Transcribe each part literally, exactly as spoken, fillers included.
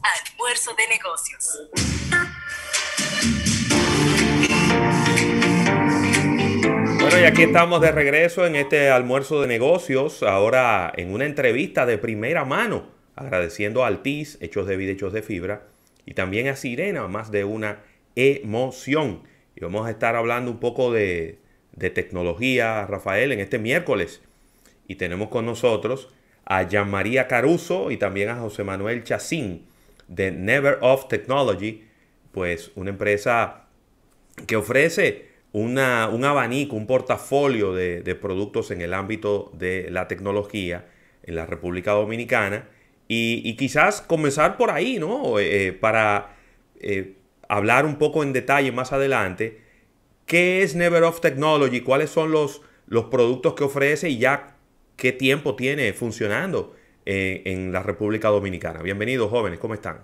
Almuerzo de negocios. Bueno, y aquí estamos de regreso en este almuerzo de negocios, ahora en una entrevista de primera mano, agradeciendo a Altiz, Hechos de Vida, Hechos de Fibra, y también a Sirena, más de una emoción. Y vamos a estar hablando un poco de, de tecnología, Rafael, en este miércoles. Y tenemos con nosotros a Jean María Caruso y también a José Manuel Chacín de Never Off Technology, pues una empresa que ofrece una, un abanico, un portafolio de, de productos en el ámbito de la tecnología en la República Dominicana. Y, y quizás comenzar por ahí, ¿no? Eh, para eh, hablar un poco en detalle más adelante. ¿Qué es Never Off Technology? ¿Cuáles son los, los productos que ofrece y ya qué tiempo tiene funcionando eh, en la República Dominicana? Bienvenidos, jóvenes, ¿cómo están?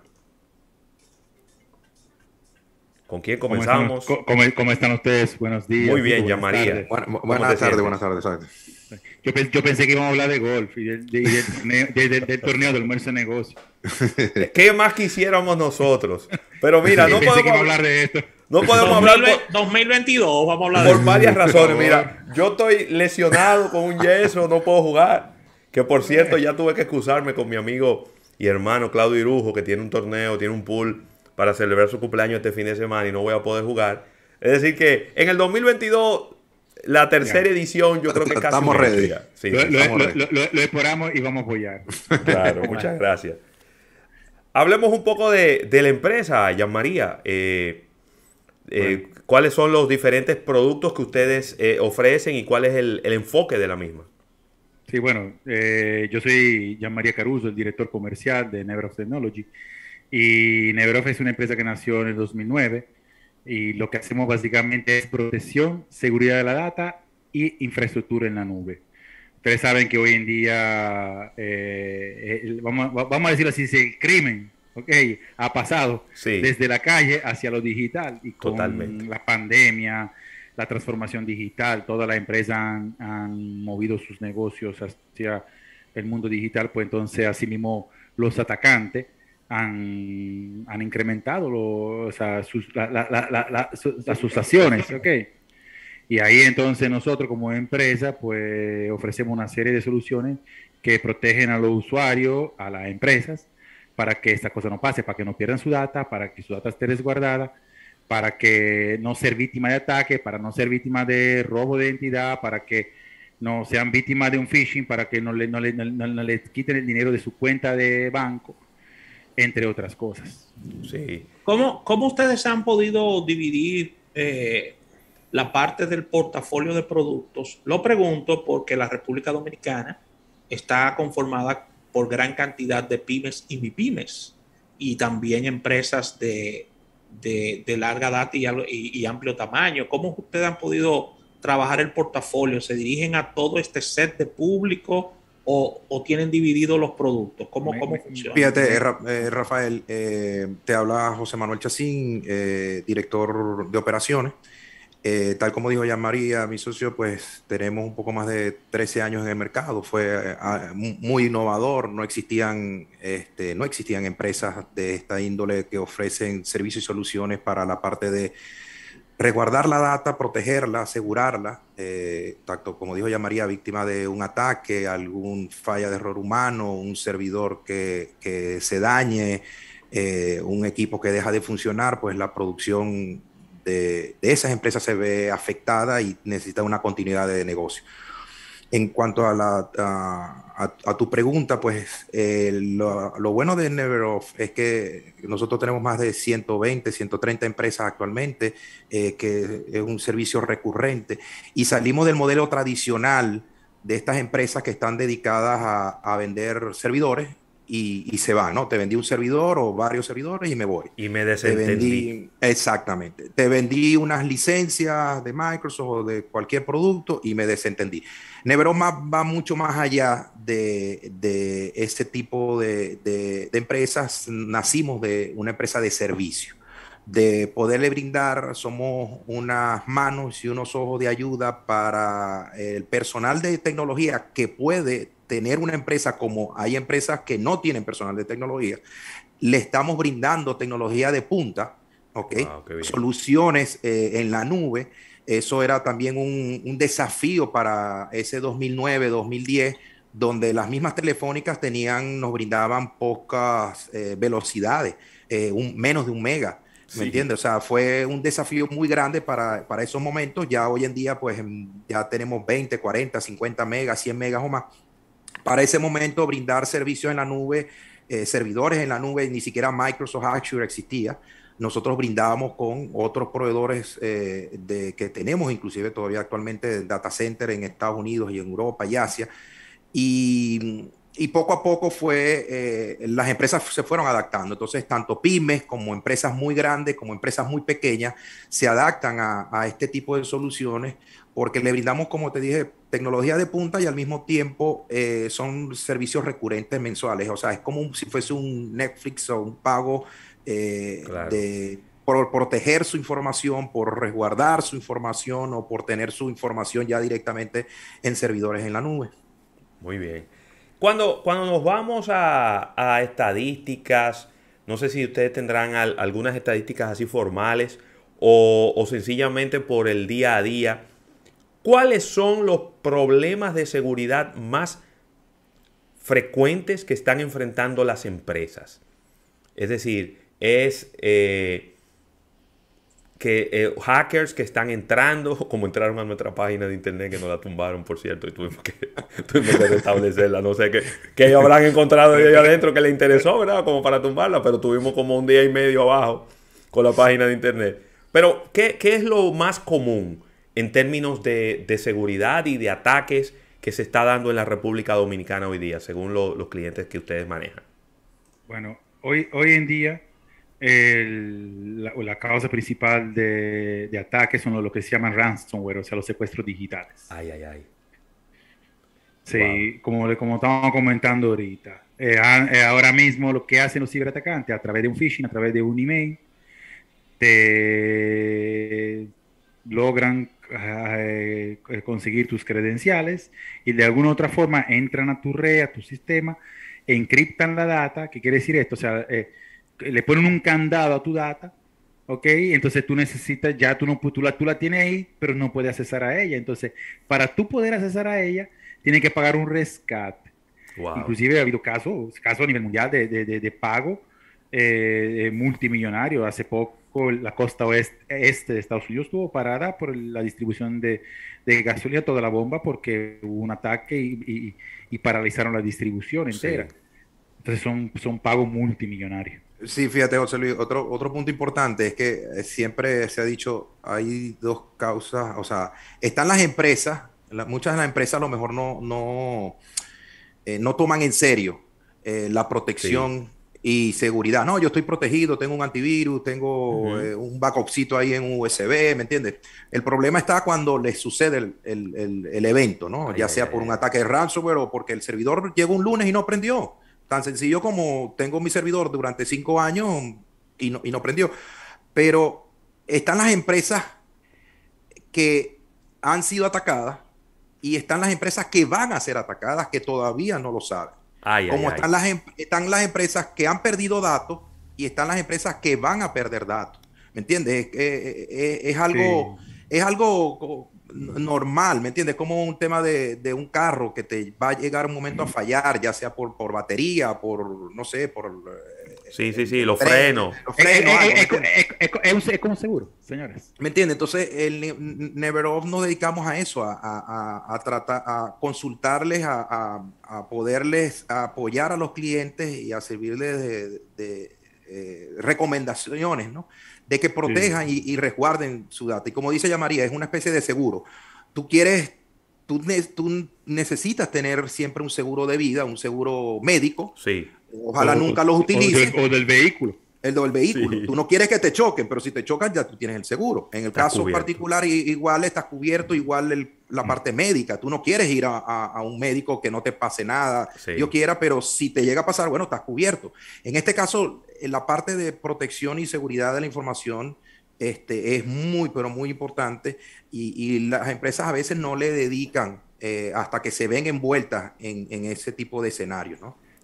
¿Con quién ¿Cómo están, comenzamos? cómo, cómo están ustedes? Buenos días. Muy bien, Jean buenas María. tardes. Bueno, buenas tardes, buenas tardes. Yo, pe- yo pensé que íbamos a hablar de golf y del, de- y del torneo, de- de- del torneo del almuerzo de negocio. ¿Qué más quisiéramos nosotros? Pero mira, Yo no pensé que podemos iba a hablar de esto. No podemos hablar por, dos mil veintidós, vamos a hablar de por eso. varias razones. Por Mira, yo estoy lesionado con un yeso, no puedo jugar. Que por cierto, ya tuve que excusarme con mi amigo y hermano Claudio Irujo, que tiene un torneo, tiene un pool para celebrar su cumpleaños este fin de semana y no voy a poder jugar. Es decir que en el dos mil veintidós, la tercera Ya. edición, yo creo que casi Estamos un hecho ready. ya. Sí, Lo, sí, lo, estamos lo, ready. lo, lo- lo exploramos y vamos a apoyar. claro, muchas gracias. Hablemos un poco de, de la empresa, Jean María. Eh, eh, Bueno. ¿Cuáles son los diferentes productos que ustedes eh, ofrecen y cuál es el, el enfoque de la misma? Sí, bueno, eh, yo soy Jean María Caruso, el director comercial de Never Off Technology. Y Never Off es una empresa que nació en el dos mil nueve y lo que hacemos básicamente es protección, seguridad de la data y infraestructura en la nube. Ustedes saben que hoy en día, eh, el- vamos, a- vamos a decirlo así, el crimen, ¿ok? Ha pasado Sí. desde la calle hacia lo digital y con Totalmente. la pandemia, la transformación digital, todas las empresas han, han movido sus negocios hacia el mundo digital, pues entonces así mismo los atacantes han, han incrementado lo- o sea, sus, la- la- la- la- la- sus- las sus acciones, ¿ok? Y ahí entonces nosotros como empresa pues ofrecemos una serie de soluciones que protegen a los usuarios, a las empresas, para que esta cosa no pase, para que no pierdan su data, para que su data esté resguardada, para que no ser víctima de ataque, para no ser víctima de robo de identidad, para que no sean víctimas de un phishing, para que no le, no le, no, no- no le quiten el dinero de su cuenta de banco, entre otras cosas. Sí. ¿Cómo, cómo ustedes han podido dividir eh, la parte del portafolio de productos? Lo pregunto porque la República Dominicana está conformada por gran cantidad de pymes y mipymes y también empresas de, de, de larga data y, al- y- y amplio tamaño. ¿Cómo ustedes han podido trabajar el portafolio? ¿Se dirigen a todo este set de público o, o tienen divididos los productos? ¿Cómo, Me- cómo me- funciona? Fíjate, eh, Ra- eh, Rafael, eh, te habla José Manuel Chacín, eh, director de operaciones. Eh, tal como dijo Jean María, mi socio, pues tenemos un poco más de trece años en el mercado. Fue eh, ah, mu- muy innovador, no existían, este, no existían empresas de esta índole que ofrecen servicios y soluciones para la parte de resguardar la data, protegerla, asegurarla, eh, tanto como dijo ya María, víctima de un ataque, algún falla de error humano, un servidor que, que se dañe, eh, un equipo que deja de funcionar, pues la producción de, de esas empresas se ve afectada y necesita una continuidad de negocio. En cuanto a, la, a, a, a tu pregunta, pues eh, lo, lo bueno de Never Off es que nosotros tenemos más de ciento veinte, ciento treinta empresas actualmente, eh, que es un servicio recurrente, y salimos del modelo tradicional de estas empresas que están dedicadas a, a vender servidores y, y se van, ¿no? Te vendí un servidor o varios servidores y me voy. Y me Te desentendí. vendí, exactamente. Te vendí unas licencias de Microsoft o de cualquier producto y me desentendí. Neveron va mucho más allá de, de ese tipo de, de, de empresas. Nacimos de una empresa de servicio, de poderle brindar, somos unas manos y unos ojos de ayuda para el personal de tecnología que puede tener una empresa, como hay empresas que no tienen personal de tecnología, le estamos brindando tecnología de punta, ¿ok? Wow, Soluciones eh, en la nube. Eso era también un, un desafío para ese dos mil nueve, dos mil diez, donde las mismas telefónicas tenían, nos brindaban pocas eh, velocidades, eh, un, menos de un mega. ¿Me sí. entiendes? O sea, fue un desafío muy grande para, para esos momentos. Ya hoy en día, pues ya tenemos veinte, cuarenta, cincuenta megas, cien megas o más. Para ese momento, brindar servicios en la nube, eh, servidores en la nube, ni siquiera Microsoft Azure existía. Nosotros brindábamos con otros proveedores eh, de, que tenemos, inclusive todavía actualmente, data center en Estados Unidos y en Europa y Asia. Y, y poco a poco fue, eh, las empresas se fueron adaptando. Entonces, tanto pymes como empresas muy grandes, como empresas muy pequeñas, se adaptan a, a este tipo de soluciones porque le brindamos, como te dije, tecnología de punta y al mismo tiempo eh, son servicios recurrentes mensuales. O sea, es como un, si fuese un Netflix o un pago eh, Claro. de, por proteger su información, por resguardar su información o por tener su información ya directamente en servidores en la nube. Muy bien. Cuando, cuando nos vamos a, a estadísticas, no sé si ustedes tendrán al, algunas estadísticas así formales o, o sencillamente por el día a día, ¿cuáles son los problemas de seguridad más frecuentes que están enfrentando las empresas? Es decir, es eh, que eh, hackers que están entrando, como entraron a nuestra página de internet, que nos la tumbaron, por cierto, y tuvimos que, tuvimos que restablecerla. No sé qué, qué habrán encontrado de ahí adentro que les interesó, ¿verdad? Como para tumbarla, pero tuvimos como un día y medio abajo con la página de internet. Pero, ¿qué, qué es lo más común en términos de, de seguridad y de ataques que se está dando en la República Dominicana hoy día, según lo, los clientes que ustedes manejan? Bueno, hoy, hoy en día el, la, la causa principal de, de ataques son lo, lo que se llaman ransomware, o sea, los secuestros digitales. Ay, ay, ay. Sí, wow. como, como estábamos comentando ahorita. Eh, eh, ahora mismo lo que hacen los ciberatacantes a través de un phishing, a través de un email, te logran eh, conseguir tus credenciales y de alguna otra forma entran a tu red, a tu sistema, encriptan la data. ¿Qué quiere decir esto? O sea, eh, le ponen un candado a tu data, ¿ok? Entonces tú necesitas, ya tú, no, tú, la, tú la tienes ahí, pero no puedes accesar a ella. Entonces, para tú poder accesar a ella, tienes que pagar un rescate. Wow. Inclusive ha habido casos, casos a nivel mundial de, de, de, de pago eh, multimillonario. Hace poco la costa oeste este de Estados Unidos estuvo parada por la distribución de, de gasolina, toda la bomba, porque hubo un ataque y, y, y paralizaron la distribución entera. Sí. Entonces son, son pagos multimillonarios. Sí, fíjate, José Luis, otro, otro punto importante es que siempre se ha dicho, hay dos causas, o sea, están las empresas, la, muchas de las empresas a lo mejor no, no, eh, no toman en serio eh, la protección sí. y seguridad. No, yo estoy protegido, tengo un antivirus, tengo uh-huh. eh, un backupcito ahí en U S B, ¿me entiendes? El problema está cuando les sucede el, el, el, el evento, ¿no? Ay, ya sea ay, por ay. un ataque de ransomware o porque el servidor llegó un lunes y no prendió. Tan sencillo como tengo mi servidor durante cinco años y no, y no prendió. Pero están las empresas que han sido atacadas y están las empresas que van a ser atacadas que todavía no lo saben. Ay, como ay, están, ay. Las, están las empresas que han perdido datos y están las empresas que van a perder datos. ¿Me entiendes? Es, es, es, es algo... Sí. Es algo normal, ¿me entiendes? Como un tema de, de un carro que te va a llegar un momento a fallar, ya sea por, por batería, por, no sé, por... Sí, sí, sí, los frenos. Los frenos. Es, es, es, es, es, es como seguro, señores. ¿Me entiendes? Entonces, el Never Off nos dedicamos a eso, a, a, a tratar, a consultarles, a, a, a poderles a apoyar a los clientes y a servirles de, de, de eh, recomendaciones, ¿no? De que protejan sí. y, y resguarden su data. Y como dice ya María, es una especie de seguro. Tú quieres, tú, ne, tú necesitas tener siempre un seguro de vida, un seguro médico. Sí. Ojalá o, nunca los utilices. O del, o del vehículo. El del vehículo. Sí. Tú no quieres que te choquen, pero si te chocan ya tú tienes el seguro. En el estás caso cubierto. particular, igual estás cubierto, igual el, la parte médica. Tú no quieres ir a, a, a un médico que no te pase nada. Sí. Yo quiera, pero si te llega a pasar, bueno, estás cubierto. En este caso, en la parte de protección y seguridad de la información este, es muy, pero muy importante y, y las empresas a veces no le dedican eh, hasta que se ven envueltas en, en ese tipo de escenarios, ¿no?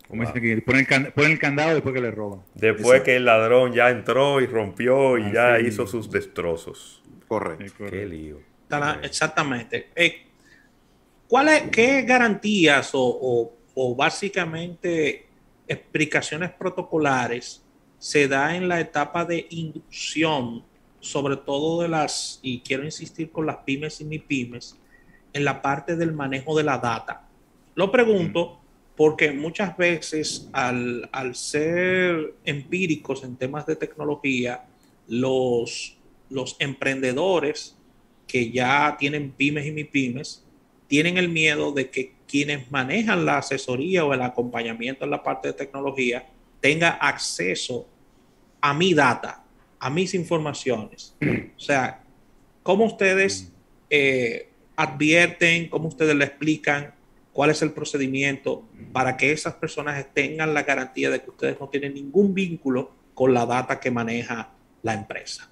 Como Wow. dicen que ponen el, can- ponen el candado después que le roban. Después Exacto. que el ladrón ya entró y rompió y Ah, ya sí. hizo sus destrozos. Correcto. Es correcto. Qué lío. Tala- Exactamente. Eh, ¿cuáles, qué garantías o, o- o básicamente explicaciones protocolares se da en la etapa de inducción, sobre todo de las, y quiero insistir con las pymes y MIPYMES, en la parte del manejo de la data? Lo pregunto porque muchas veces al, al ser empíricos en temas de tecnología, los, los emprendedores que ya tienen pymes y MIPYMES tienen el miedo de que quienes manejan la asesoría o el acompañamiento en la parte de tecnología tenga acceso a mi data, a mis informaciones. O sea, ¿cómo ustedes eh, advierten, cómo ustedes le explican cuál es el procedimiento para que esas personas tengan la garantía de que ustedes no tienen ningún vínculo con la data que maneja la empresa?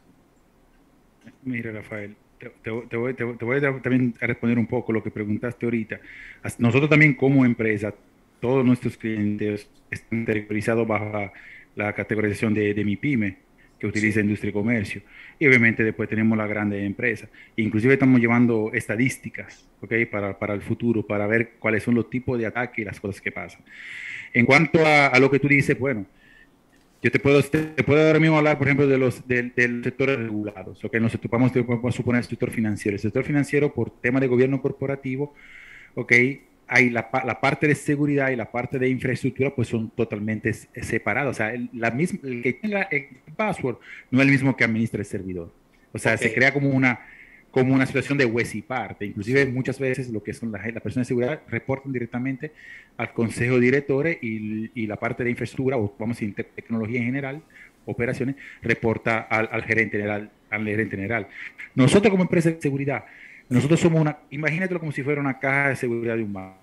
Mira, Rafael, te, te, te voy, te, te voy a también a responder un poco lo que preguntaste ahorita. As- Nosotros también como empresa, todos nuestros clientes están categorizados bajo la, la categorización de, de MIPYME, que utiliza Sí. industria y comercio. Y obviamente después tenemos las grandes empresas. Inclusive estamos llevando estadísticas, ¿ok? Para, para el futuro, para ver cuáles son los tipos de ataques y las cosas que pasan. En cuanto a, a lo que tú dices, bueno, yo te puedo, te puedo ahora mismo hablar, por ejemplo, de los del, del sectores regulados. Okay, nos ocupamos, vamos a suponer el sector financiero. El sector financiero, por tema de gobierno corporativo, okay, hay la, la parte de seguridad y la parte de infraestructura, pues son totalmente separadas. O sea, el, la misma, el que tiene la, el password no es el mismo que administra el servidor. O sea, Okay. se crea como una, como una situación de juez y parte. Inclusive muchas veces lo que son las la personas de seguridad reportan directamente al consejo de directores y, y la parte de infraestructura, o vamos a decir te tecnología en general, operaciones, reporta al, al gerente general, al gerente general. Nosotros como empresa de seguridad, nosotros somos una, imagínatelo como si fuera una caja de seguridad de un banco.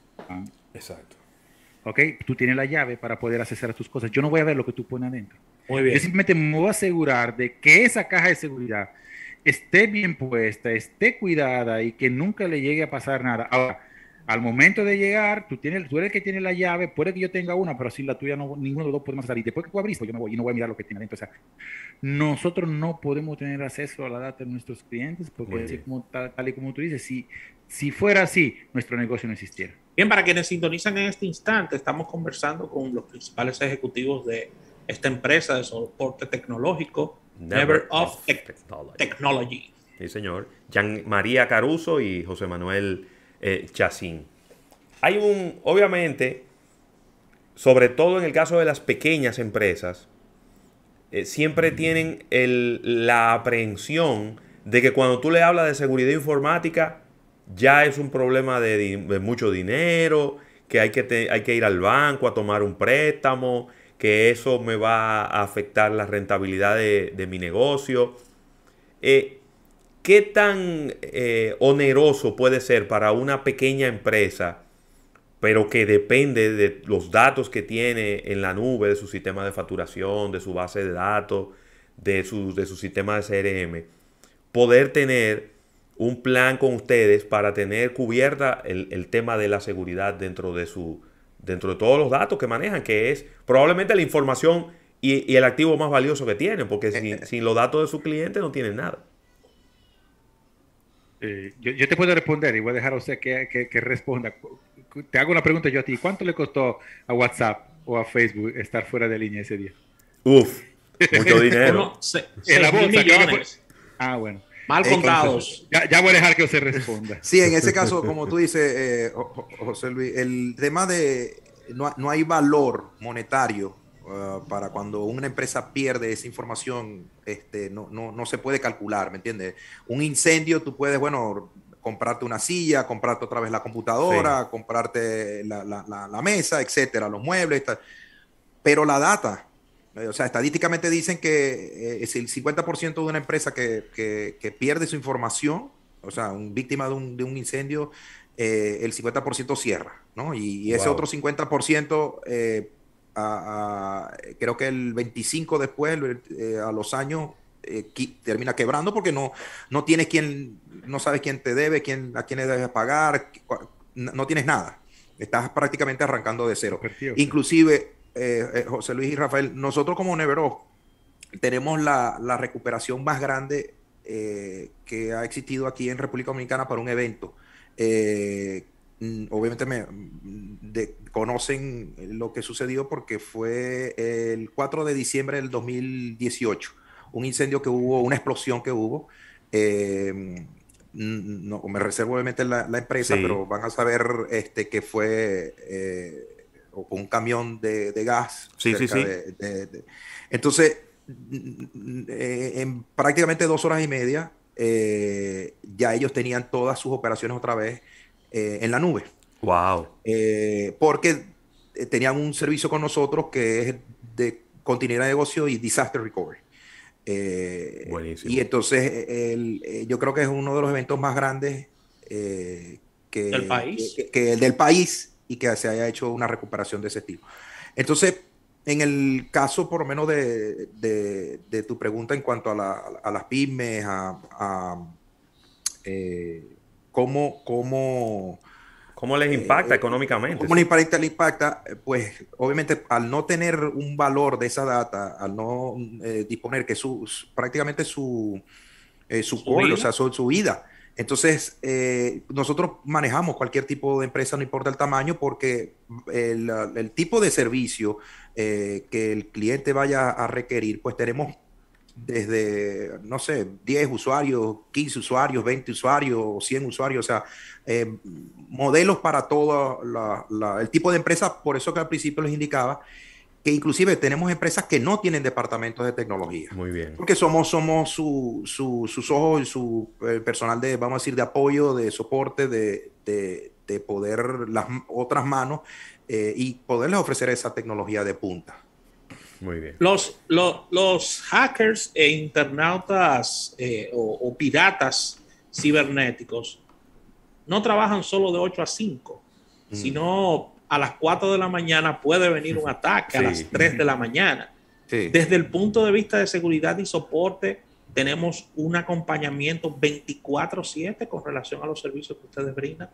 Exacto. ¿Ok? Tú tienes la llave para poder acceder a tus cosas. Yo no voy a ver lo que tú pones adentro. Muy bien. Yo simplemente me voy a asegurar de que esa caja de seguridad esté bien puesta, esté cuidada y que nunca le llegue a pasar nada. Ahora, al momento de llegar, tú, tienes, tú eres el que tiene la llave, puede que yo tenga una, pero si la tuya no, ninguno de los dos podemos salir. Después que tú abrís, pues yo me voy y no voy a mirar lo que tiene adentro. O sea, nosotros no podemos tener acceso a la data de nuestros clientes porque así como, tal, tal y como tú dices, si, si fuera así, nuestro negocio no existiera. Bien, para quienes sintonizan en este instante, estamos conversando con los principales ejecutivos de esta empresa de soporte tecnológico, Never, Never Off Technology. Technology. Sí, señor. Jean María Caruso y José Manuel eh, Chacín. Hay un, obviamente, sobre todo en el caso de las pequeñas empresas, eh, siempre tienen el, la aprehensión de que cuando tú le hablas de seguridad informática, ya es un problema de, de mucho dinero, que hay que, te, hay que ir al banco a tomar un préstamo, que eso me va a afectar la rentabilidad de, de mi negocio. Eh, ¿Qué tan eh, oneroso puede ser para una pequeña empresa, pero que depende de los datos que tiene en la nube, de su sistema de facturación, de su base de datos, de su, de su sistema de C R M, poder tener un plan con ustedes para tener cubierta el, el tema de la seguridad dentro de su dentro de todos los datos que manejan, que es probablemente la información y, y el activo más valioso que tienen, porque sin, sin los datos de su cliente no tienen nada? Eh, yo, yo te puedo responder y voy a dejar a usted que, que, que responda. Te hago una pregunta yo a ti. ¿Cuánto le costó a WhatsApp o a Facebook estar fuera de línea ese día? Uf, mucho dinero. Uno, se, En la seis mil bolsa, ¿qué me millones. fue? Ah, bueno. Mal Eh, contados. Ya, ya voy a dejar que usted responda. Sí, en ese caso, como tú dices, eh, José Luis, el tema de no, no hay valor monetario uh, para cuando una empresa pierde esa información, este, no, no, no se puede calcular, ¿me entiendes? Un incendio, tú puedes, bueno, comprarte una silla, comprarte otra vez la computadora, sí. comprarte la, la, la, la mesa, etcétera, los muebles, tal. Pero la data, o sea, estadísticamente dicen que eh, es el cincuenta por ciento de una empresa que, que, que pierde su información, o sea, un víctima de un, de un incendio, eh, el cincuenta por ciento cierra, ¿no? Y, y ese wow. otro cincuenta por ciento, eh, a, a, creo que el veinticinco por ciento después, eh, a los años, eh, qui, termina quebrando porque no, no tienes quien, no sabes quién te debe, quién, a quién le debes pagar, no tienes nada. estás prácticamente arrancando de cero. Inclusive, eh, eh, José Luis y Rafael, nosotros como Nevero tenemos la, la recuperación más grande eh, que ha existido aquí en República Dominicana para un evento. Eh, obviamente me de, conocen lo que sucedió porque fue el cuatro de diciembre del dos mil dieciocho, un incendio que hubo, una explosión que hubo. Eh, no, me reservo obviamente la, la empresa, sí. Pero van a saber este, que fue eh, un camión de, de gas. Sí, sí, sí. De, de, de. Entonces, en prácticamente dos horas y media, eh, ya ellos tenían todas sus operaciones otra vez eh, en la nube. Wow. Eh, porque tenían un servicio con nosotros que es de continuidad de negocio y disaster recovery. Eh, Buenísimo. Y entonces el, eh, yo creo que es uno de los eventos más grandes eh, que, ¿Del país? Que, que el del país y que se haya hecho una recuperación de ese estilo. Entonces, en el caso por lo menos de, de, de tu pregunta en cuanto a, la, a las pymes, a, a eh, cómo, cómo ¿Cómo les impacta eh, económicamente? ¿Cómo les impacta? Le impacta? Pues obviamente al no tener un valor de esa data, al no eh, disponer que su, su, prácticamente su, eh, su, ¿Su core, o sea, su, su vida. Entonces, eh, nosotros manejamos cualquier tipo de empresa, no importa el tamaño, porque el, el tipo de servicio eh, que el cliente vaya a requerir, pues tenemos desde, no sé, diez usuarios, quince usuarios, veinte usuarios, cien usuarios, o sea, eh, modelos para todo la, la, el tipo de empresa. Por eso que al principio les indicaba que inclusive tenemos empresas que no tienen departamentos de tecnología. Muy bien. Porque somos, somos su, su, sus ojos y su eh, personal de, vamos a decir, de apoyo, de soporte, de, de, de poder las otras manos eh, y poderles ofrecer esa tecnología de punta. Muy bien. Los, los, los hackers e internautas eh, o, o piratas cibernéticos no trabajan solo de ocho a cinco, mm. sino a las cuatro de la mañana puede venir un ataque, sí. a las tres de la mañana. Sí. Desde el punto de vista de seguridad y soporte, tenemos un acompañamiento veinticuatro siete con relación a los servicios que ustedes brindan.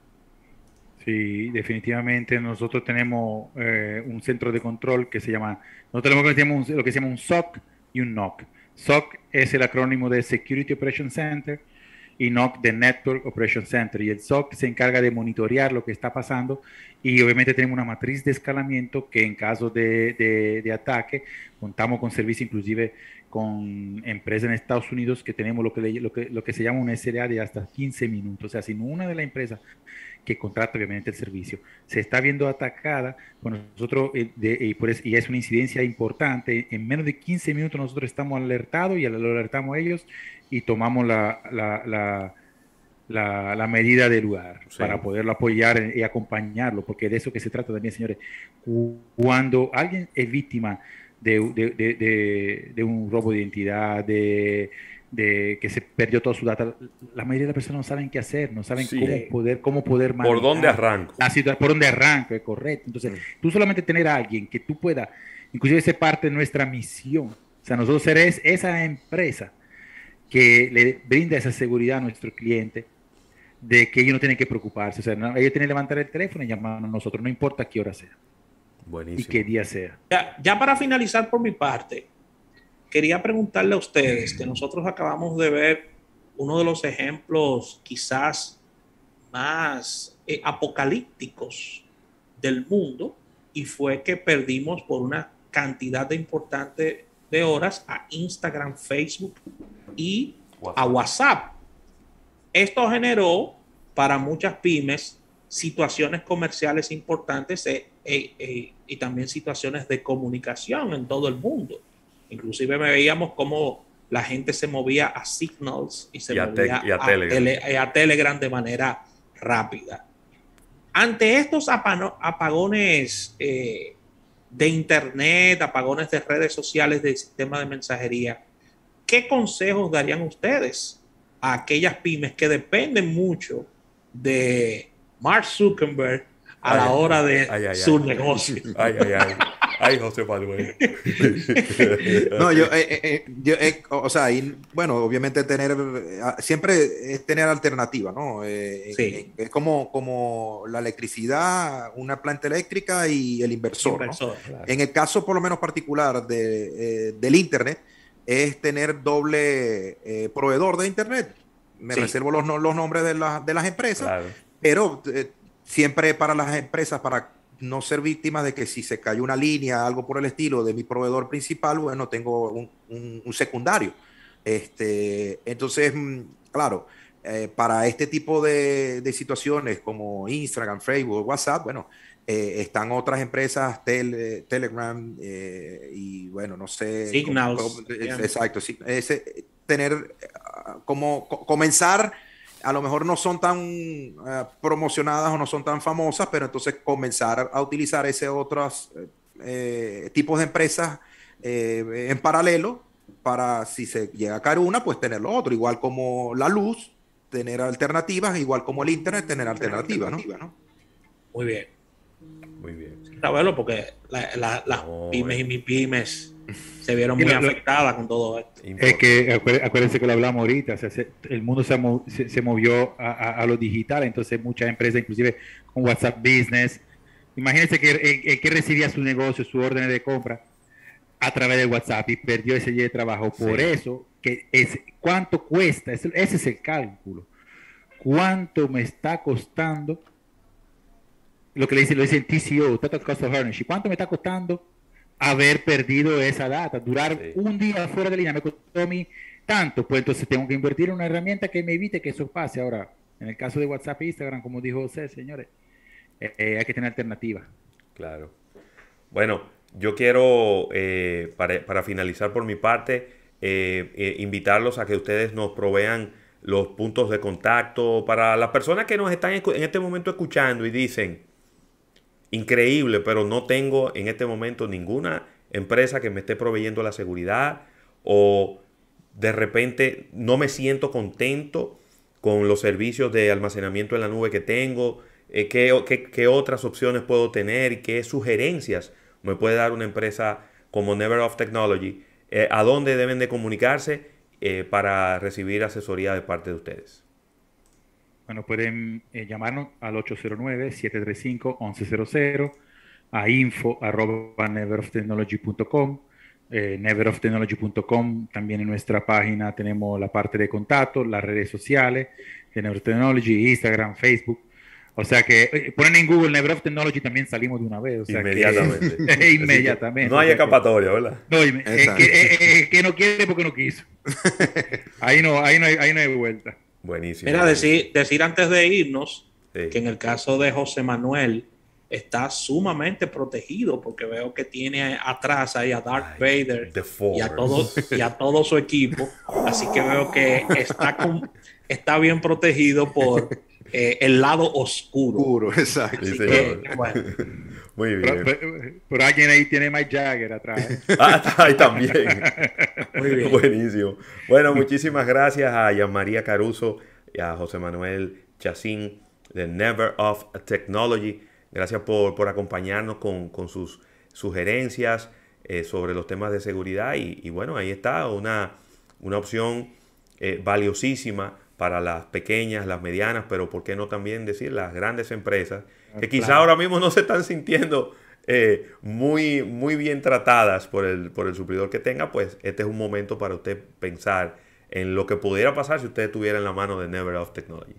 Sí, definitivamente nosotros tenemos eh, un centro de control que se llama, nosotros tenemos lo que, tenemos lo que se llama un S O C y un N O C. S O C es el acrónimo de Security Operation Center y N O C de Network Operation Center, y el S O C se encarga de monitorear lo que está pasando, y obviamente tenemos una matriz de escalamiento que en caso de, de, de ataque contamos con servicio inclusive con empresas en Estados Unidos que tenemos lo que, lo que, lo que se llama un S L A de hasta quince minutos. O sea, si una de las empresas que contrata obviamente el servicio se está viendo atacada, bueno, nosotros, eh, de, y, por eso, y es una incidencia importante, en menos de quince minutos nosotros estamos alertados y lo alertamos a ellos y tomamos la, la, la, la, la medida del lugar, sí, para poderlo apoyar y acompañarlo, porque de eso que se trata también, señores. Cuando alguien es víctima de, de, de, de, de un robo de identidad, de de que se perdió toda su data, la mayoría de las personas no saben qué hacer, no saben sí. cómo poder, cómo poder manejar. ¿Por dónde arranco? La situación, por dónde arranco, es correcto. Entonces, mm. tú solamente tener a alguien que tú pueda, inclusive ser parte de nuestra misión, o sea, nosotros ser es, esa empresa que le brinda esa seguridad a nuestro cliente, de que ellos no tienen que preocuparse, o sea, no, ellos tienen que levantar el teléfono y llamarnos a nosotros, no importa qué hora sea. Buenísimo. Y qué día sea. Ya, ya para finalizar por mi parte, quería preguntarle a ustedes, que nosotros acabamos de ver uno de los ejemplos quizás más eh, apocalípticos del mundo, y fue que perdimos por una cantidad de importante de horas a Instagram, Facebook y WhatsApp. a WhatsApp. Esto generó para muchas pymes situaciones comerciales importantes e, e, e, y también situaciones de comunicación en todo el mundo. Inclusive veíamos cómo la gente se movía a Signals y se y a movía te, y a, a, Telegram. Tele, a Telegram de manera rápida. Ante estos apagones eh, de internet, apagones de redes sociales, del sistema de mensajería, ¿qué consejos darían ustedes a aquellas pymes que dependen mucho de Mark Zuckerberg a ay, la hora de ay, ay, su ay. negocio? Ay, ay, ay. Ay, José Manuel. No, yo, eh, eh, yo eh, o sea, y, bueno, obviamente tener, eh, siempre es tener alternativa, ¿no? Eh, Sí. eh, es como, como la electricidad, una planta eléctrica y el inversor, ¿no? Inversor. Claro. En el caso, por lo menos particular de, eh, del Internet, es tener doble eh, proveedor de Internet. Me Sí. reservo los, no- los nombres de, la- de las empresas, Claro. pero eh, siempre para las empresas, para no ser víctimas de que si se cayó una línea, algo por el estilo de mi proveedor principal, bueno, tengo un, un- un secundario. Este, entonces, mm, claro, eh, para este tipo de, de situaciones como Instagram, Facebook, WhatsApp, bueno, eh, están otras empresas, Tele- Telegram, eh, y bueno, no sé. Signals. cómo- cómo- Bien. exacto, sí, ese, tener, ah, como co- comenzar, a lo mejor no son tan eh, promocionadas o no son tan famosas, pero entonces comenzar a utilizar ese otros eh, tipos de empresas eh, en paralelo para si se llega a caer una, pues tener lo otro, igual como la luz, tener alternativas, igual como el internet, tener alternativas, ¿no? Muy bien. Muy bien. Saberlo porque la- la- las No, pymes eh. y mis pymes se vieron Y muy lo- lo- afectadas con todo esto. Es que acuérdense, acuérdense que lo hablamos ahorita, o sea, se- el mundo se, mo- se, se movió a, a- a lo digital, entonces muchas empresas, inclusive con WhatsApp Business, imagínense que el, el que recibía su negocio, su orden de compra a través de WhatsApp y perdió ese día de trabajo. Por Sí. eso, que es, ¿cuánto cuesta? Ese, ese es el cálculo. ¿Cuánto me está costando? Lo que le dice, lo dice el T C O, Total Cost of Ownership. ¿Cuánto me está costando haber perdido esa data? Durar Sí. un día fuera de línea me costó a mí tanto, pues entonces tengo que invertir en una herramienta que me evite que eso pase. Ahora, en el caso de WhatsApp e Instagram, como dijo José, señores, eh, eh, hay que tener alternativa. Claro. Bueno, yo quiero, eh, para, para finalizar por mi parte, eh, eh, invitarlos a que ustedes nos provean los puntos de contacto para las personas que nos están escu- en este momento escuchando y dicen, increíble, pero no tengo en este momento ninguna empresa que me esté proveyendo la seguridad, o de repente no me siento contento con los servicios de almacenamiento en la nube que tengo. Eh, ¿qué, qué, qué otras opciones puedo tener y qué sugerencias me puede dar una empresa como Never Off Technology? Eh, ¿A dónde deben de comunicarse eh, para recibir asesoría de parte de ustedes? Bueno, pueden eh, llamarnos al ocho cero nueve, siete tres cinco, once cero cero, a info arroba neveroftechnology punto com. Eh, neveroftechnology punto com, también en nuestra página tenemos la parte de contacto, las redes sociales de Never Off Technology, Instagram, Facebook. O sea que eh, ponen en Google Never Off Technology, también salimos de una vez. O sea Inmediatamente. Que, inmediatamente. No hay O sea que- escapatoria, ¿verdad? no, es que, es- es que no quiere porque no quiso. Ahí no, ahí no hay, ahí no hay vuelta. Buenísimo. Mira, decir, decir antes de irnos Sí. que en el caso de José Manuel está sumamente protegido porque veo que tiene atrás ahí a Darth Ay, Vader The y a, Force. todo, y a todo su equipo. Así que veo que está, con, está bien protegido por eh, el lado oscuro. Puro, exacto. Sí, Así señor. que, bueno, Muy Pero, bien. pero- pero alguien ahí tiene Mike Jagger atrás. ¿eh? Ah, está ahí también. muy bien. Buenísimo. Bueno, muchísimas gracias a Yanmaría Caruso y a José Manuel Chacín de Never Off Technology. Gracias por, por acompañarnos con, con sus sugerencias eh, sobre los temas de seguridad. Y, y bueno, ahí está una, una opción eh, valiosísima para las pequeñas, las medianas, pero por qué no también decir las grandes empresas que quizá Claro. ahora mismo no se están sintiendo eh, muy, muy bien tratadas por el, por el suplidor que tenga. Pues este es un momento para usted pensar en lo que pudiera pasar si usted estuviera en la mano de Never Off Technology.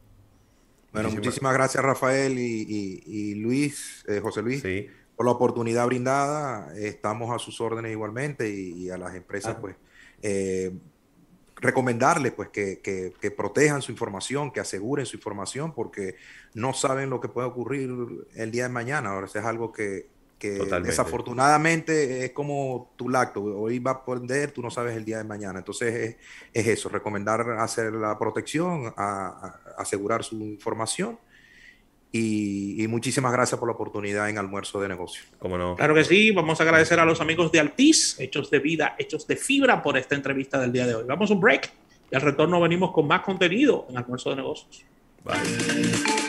Bueno, Muchísimas- muchísimas gracias, Rafael y, y- y Luis, eh, José Luis, Sí, por la oportunidad brindada. Estamos a sus órdenes igualmente y, y a las empresas, Claro. pues, eh, recomendarles, pues, que, que- que protejan su información, que aseguren su información, porque no saben lo que puede ocurrir el día de mañana. Ahora, eso es algo que, que Totalmente. desafortunadamente es como tu lacto. Hoy va a poder, tú no sabes el día de mañana. Entonces, es, es eso, recomendar hacer la protección, a- a- asegurar su información. Y, y muchísimas gracias por la oportunidad en Almuerzo de Negocios. cómo no. Claro que sí, vamos a agradecer a los amigos de Altiz, Hechos de Vida, Hechos de Fibra, por esta entrevista del día de hoy. Vamos a un break y al retorno venimos con más contenido en Almuerzo de Negocios. Bye.